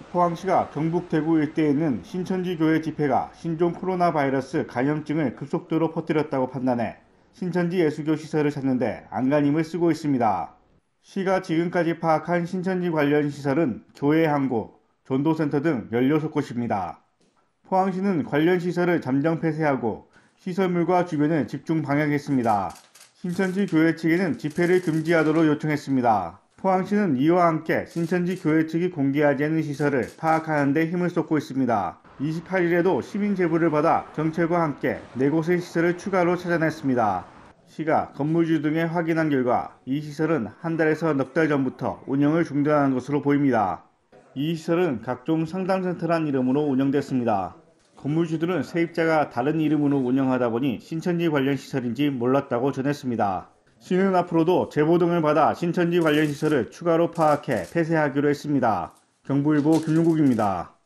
포항시가 경북 대구 일대에 있는 신천지 교회 집회가 신종 코로나 바이러스 감염증을 급속도로 퍼뜨렸다고 판단해 신천지 예수교 시설을 찾는데 안간힘을 쓰고 있습니다. 시가 지금까지 파악한 신천지 관련 시설은 교회 한 곳, 전도센터 등 16곳입니다. 포항시는 관련 시설을 잠정 폐쇄하고 시설물과 주변을 집중 방역했습니다. 신천지 교회 측에는 집회를 금지하도록 요청했습니다. 포항시는 이와 함께 신천지 교회 측이 공개하지 않은 시설을 파악하는 데 힘을 쏟고 있습니다. 28일에도 시민 제보를 받아 경찰과 함께 4곳의 시설을 추가로 찾아냈습니다. 시가 건물주 등에 확인한 결과 이 시설은 한 달에서 넉 달 전부터 운영을 중단한 것으로 보입니다. 이 시설은 각종 상담센터란 이름으로 운영됐습니다. 건물주들은 세입자가 다른 이름으로 운영하다 보니 신천지 관련 시설인지 몰랐다고 전했습니다. 시는 앞으로도 제보 등을 받아 신천지 관련 시설을 추가로 파악해 폐쇄하기로 했습니다. 경부일보 김용국입니다.